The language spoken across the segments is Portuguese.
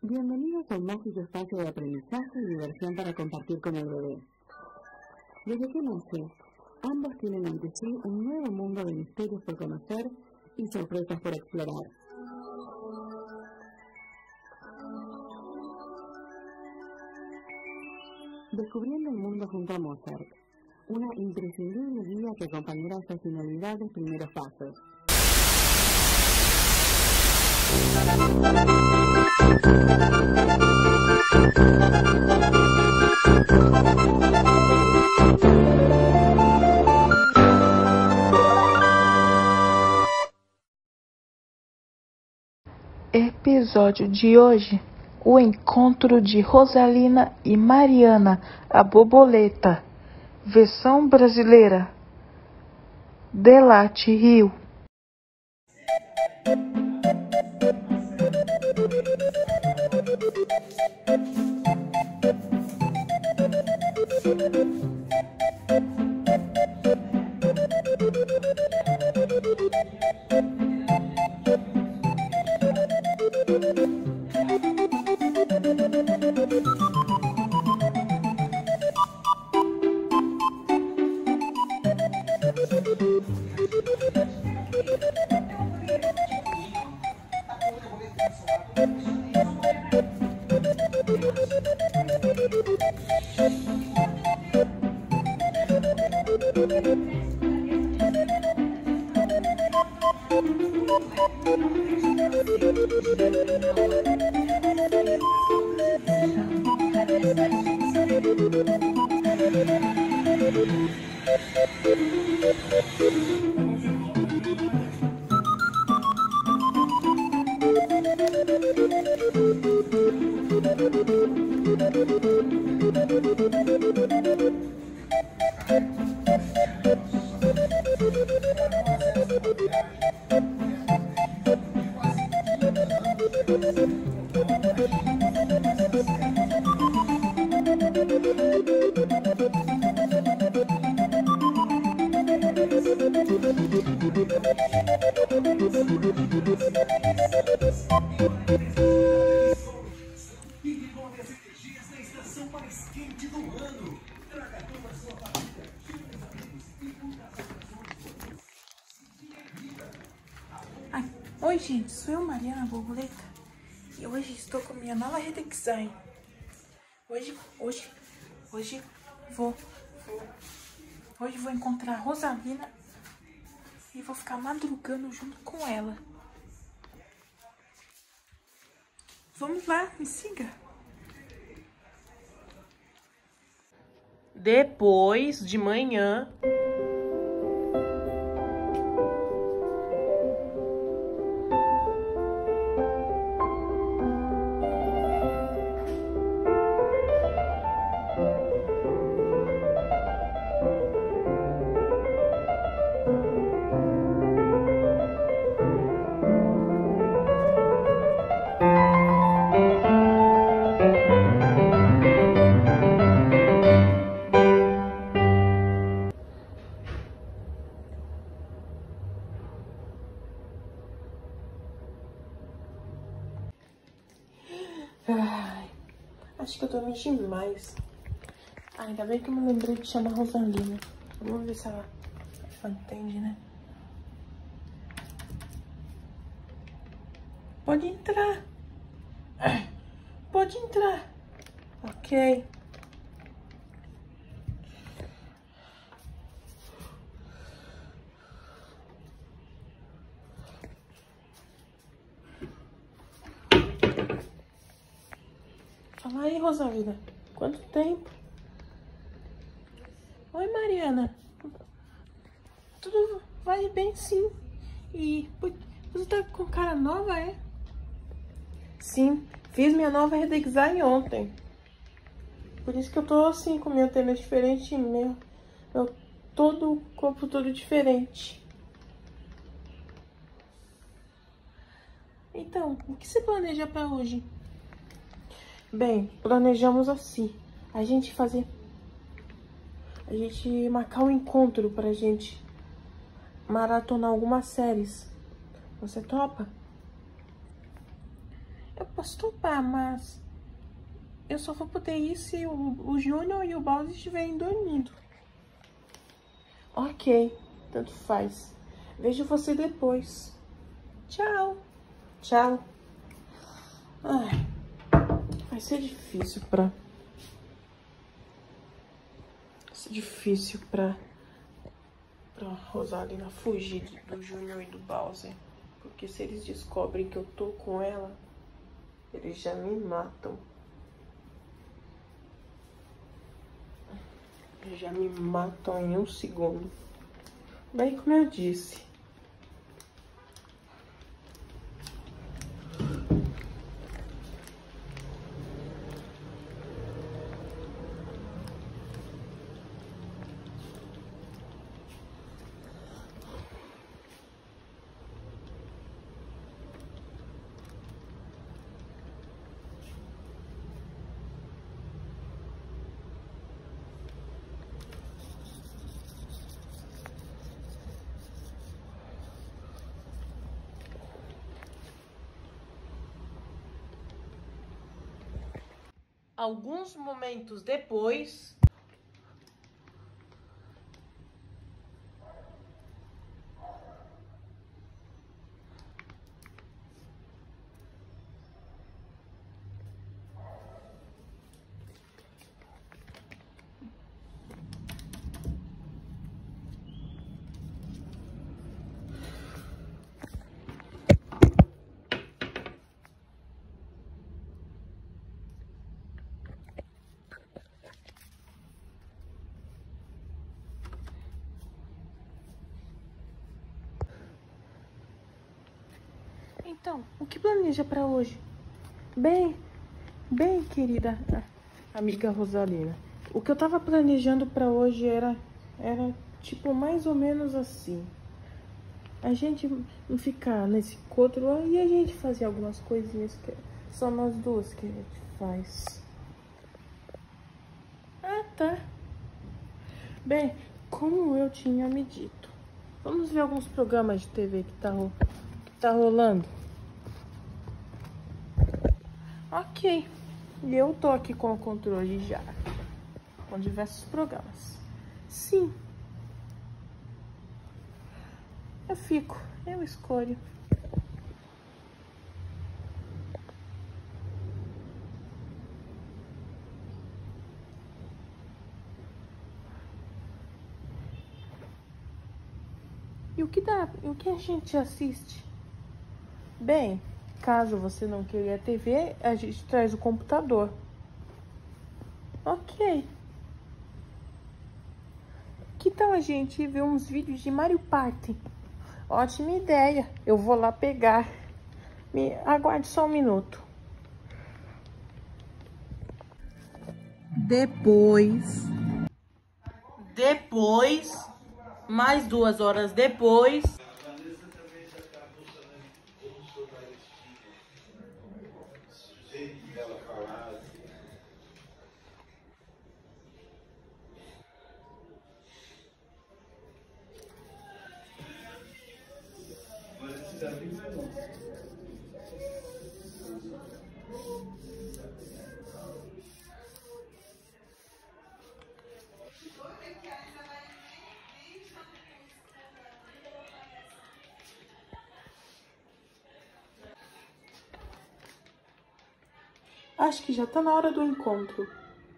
Bienvenidos a un mágico espacio de aprendizaje y diversión para compartir con el bebé. Desde que nace, ambos tienen ante sí un nuevo mundo de misterios por conocer y sorpresas por explorar. Descubriendo el mundo junto a Mozart, una imprescindible guía que acompañará estos inolvidables primeros pasos. Episódio de hoje: o encontro de Rosalina e Mariana, a borboleta. Versão brasileira. Delate Rio. Oi gente, sou eu, Mariana Borboleta, e hoje estou com minha nova redesign. Hoje vou encontrar a Rosalina e vou ficar madrugando junto com ela. Vamos lá, me siga. Depois de manhã, Acho que eu dormi demais. Ainda bem que eu me lembrei de chamar a Rosalina. Vamos ver se ela entende, né? Pode entrar. Pode entrar. Ok. Fala aí, Rosalina. Quanto tempo? Oi, Mariana. Tudo vai bem, sim. E você tá com cara nova, é? Sim, fiz minha nova redesign ontem. Por isso que eu tô assim, com minha tênis diferente e meu corpo todo diferente. Então, o que você planeja pra hoje? Bem, planejamos assim, a gente marcar um encontro pra gente maratonar algumas séries. Você topa? Eu posso topar, mas eu só vou poder ir se o Júnior e o Bowser estiverem dormindo. Ok, tanto faz. Vejo você depois. Tchau. Tchau. Ai, vai ser difícil pra Rosalina fugir do Júnior e do Bowser. Porque se eles descobrem que eu tô com ela, eles já me matam. Eles já me matam em 1 segundo. Bem, como eu disse. Alguns momentos depois... Então, o que planeja pra hoje? Bem, querida amiga Rosalina, o que eu tava planejando pra hoje era tipo mais ou menos assim. A gente não ficar nesse encontro e a gente fazer algumas coisinhas que só nós duas que a gente faz. Ah, tá. Bem, como eu tinha me dito, vamos ver alguns programas de TV que tá rolando. Ok, e eu tô aqui com o controle já, com diversos programas. Sim, eu escolho. E o que a gente assiste? Bem, caso você não queira a TV, a gente traz o computador. Ok. Que tal a gente ver uns vídeos de Mario Party? Ótima ideia. Eu vou lá pegar. Aguarde só um minuto. Depois, mais 2 horas depois... Acho que já tá na hora do encontro.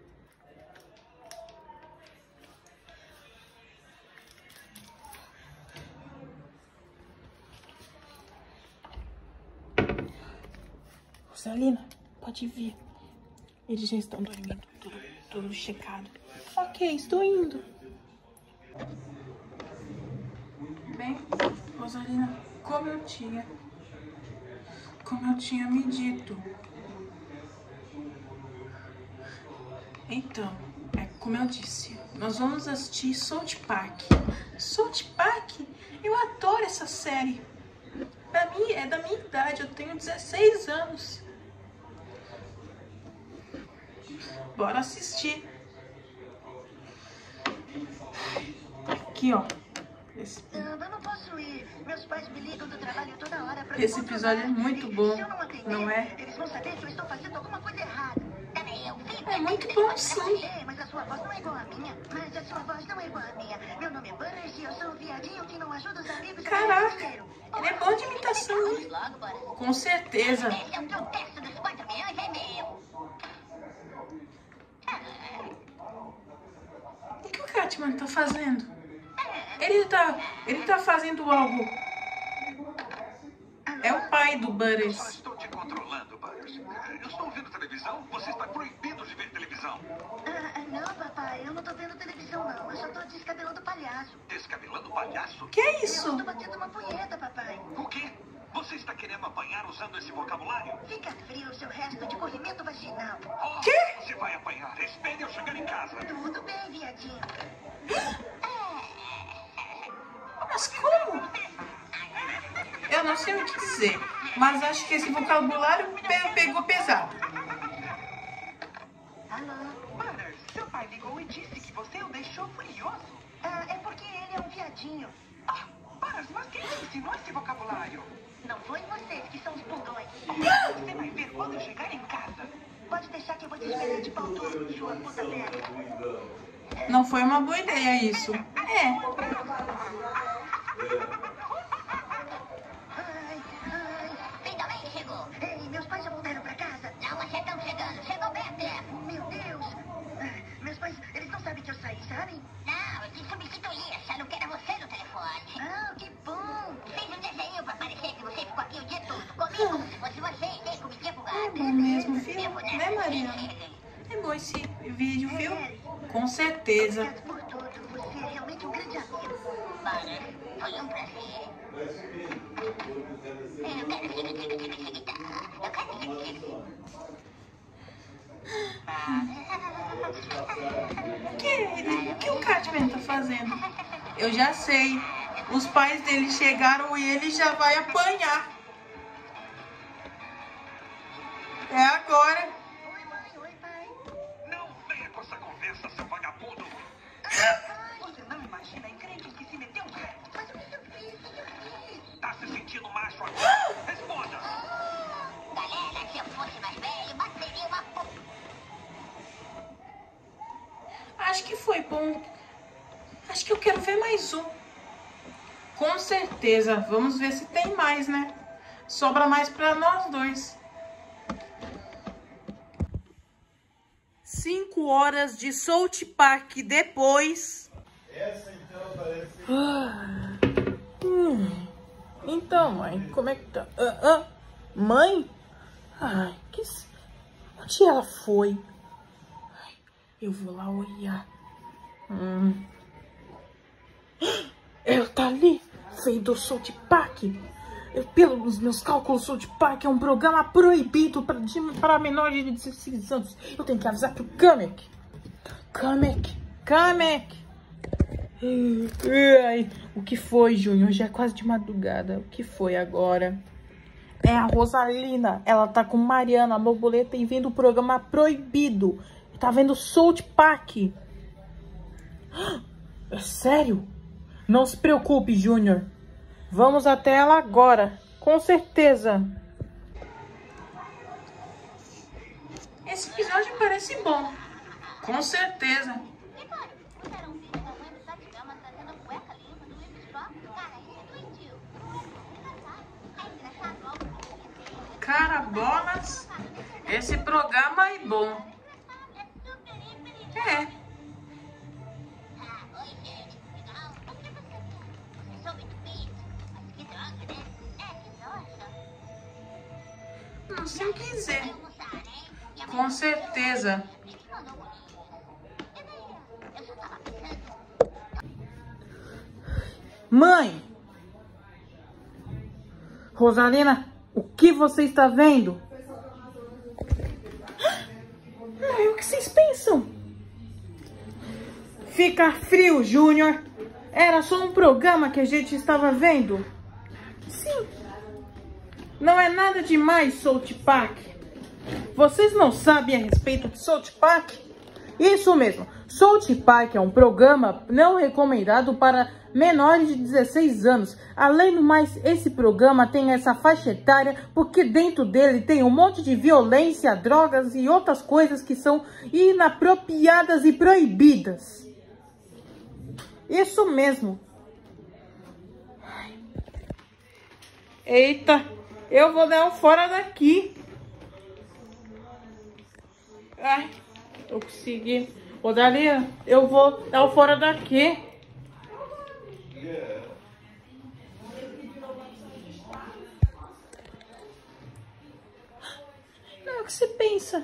Rosalina, pode vir. Eles já estão dormindo, tudo checado. Ok, estou indo. Bem, Rosalina, como eu tinha me dito. Então, como eu disse, nós vamos assistir South Park. South Park? Eu adoro essa série. Pra mim, é da minha idade, eu tenho 16 anos. Bora assistir. Aqui, ó. Eu não posso ir. Meus pais me ligam do trabalho toda hora pra Esse episódio é muito bom, se eu não atender, não é? Eles vão saber que eu estou fazendo alguma coisa errada. Também eu fico. É muito bom, sim. É, mas a sua voz não é igual à minha. Mas a sua voz não é igual à minha. Meu nome é Burris e eu sou um viadinho que não ajuda os amigos a ganhar Caraca, dinheiro. ele é bom de imitação, hein? Com certeza. Esse é o teu terço dos 4 milhões é meu. O que o Catman tá fazendo? Ele tá fazendo algo. É o pai do Só Butters. estou te controlando, Butters. Eu estou vendo televisão. Você está proibido de ver televisão. Não, papai, eu não tô vendo televisão, não. Eu só tô descabelando palhaço. Descabelando palhaço? Que é Eu isso? estou batendo uma punheta, papai. O quê? Você está querendo apanhar usando esse vocabulário? Fica frio seu resto de corrimento vaginal. Oh, Quê? Você vai apanhar. Espere eu chegar em casa. Tudo bem, viadinho. Mas como? Eu não sei o que dizer, mas acho que esse vocabulário pegou pesado. Alô? Butters, seu pai ligou e disse que você o deixou furioso. É porque ele é um viadinho. Butters, mas quem te ensinou esse vocabulário? Não foi vocês que são os bundões. Você vai ver quando eu chegar em casa. Pode deixar que eu vou te esperar de pau duro, sua puta velha. Não foi uma boa ideia isso. É. Finalmente chegou. Ei, meus pais já voltaram pra casa? Não, mas já estão chegando. Chegou bem a tempo. Meu Deus. Meus pais, eles não sabem que eu saí, sabem? Não, eu te substituí, achando que era você no telefone. Que bom. Fiz um desenho pra parecer que você ficou aqui o dia todo. Comigo como se fosse você e dei comidinha pro gato. É bom mesmo, viu? Né, Mariana? É bom esse vídeo, viu? Com certeza. Obrigado por tudo. Você é realmente um grande amigo. Foi um prazer. Eu quero O que o Catman tá fazendo? Eu já sei. Os pais dele chegaram e ele já vai apanhar. É agora. Oi, mãe. Oi, pai. Não venha com essa conversa, seu vagabundo. Você não imagina a encrenca em que se meteu, Zé? Mas o que eu fiz? Tá se sentindo macho agora? Responda. Galera, se eu fosse mais velho, bateria uma puta. Acho que foi bom. Acho que eu quero ver mais um. Com certeza. Vamos ver se tem mais, né? Sobra mais pra nós dois. 5 horas de South Park depois. Essa então parece... Então, mãe, como é que tá? Mãe? Ai, onde ela foi? Ai, eu vou lá olhar. Ela tá ali, feio do South Park. Pelos meus cálculos, South Park é um programa proibido para menores de 16 anos. Eu tenho que avisar pro Kamek. Kamek. Ai, o que foi, Júnior? Já é quase de madrugada. O que foi agora? É a Rosalina. Ela tá com Mariana, a borboleta, e vendo o programa proibido. Tá vendo South Park. É sério? Não se preocupe, Júnior. Vamos até ela agora. Com certeza. Esse episódio parece bom. Com certeza. Carabolas, esse programa é bom. É. Oi, gente. Legal. O que você viu? Você soube do vídeo? Mas que droga, né? Que nossa. Não sei o que dizer. Com certeza. Mãe! Rosalina, o que você está vendo? Mãe, o que vocês pensam? Fica frio, Júnior. Era só um programa que a gente estava vendo. Sim. Não é nada demais, South Park. Vocês não sabem a respeito de South Park? Isso mesmo. South Park é um programa não recomendado para menores de 16 anos. Além do mais, esse programa tem essa faixa etária porque dentro dele tem um monte de violência, drogas e outras coisas que são inapropriadas e proibidas. Isso mesmo. Eita, eu vou dar um fora daqui. Ai, eu consegui. Ô, Dalia, eu vou dar um fora daqui. Não é o que você pensa.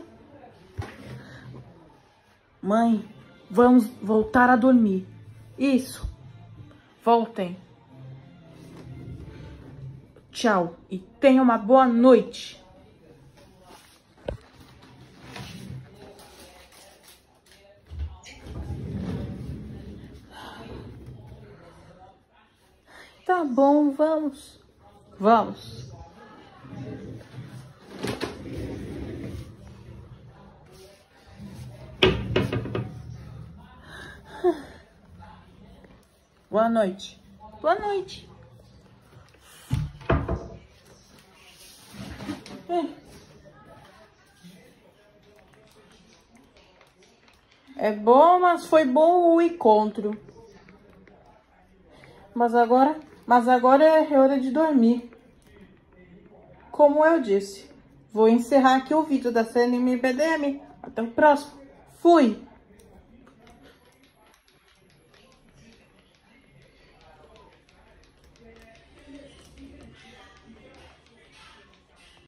Mãe, vamos voltar a dormir. Isso. Voltem. Tchau e tenha uma boa noite. Tá bom, vamos. Vamos. Boa noite. Boa noite. É bom, mas foi bom o encontro. Mas agora é hora de dormir. Como eu disse, vou encerrar aqui o vídeo da CNMPDM. Até o próximo. Fui!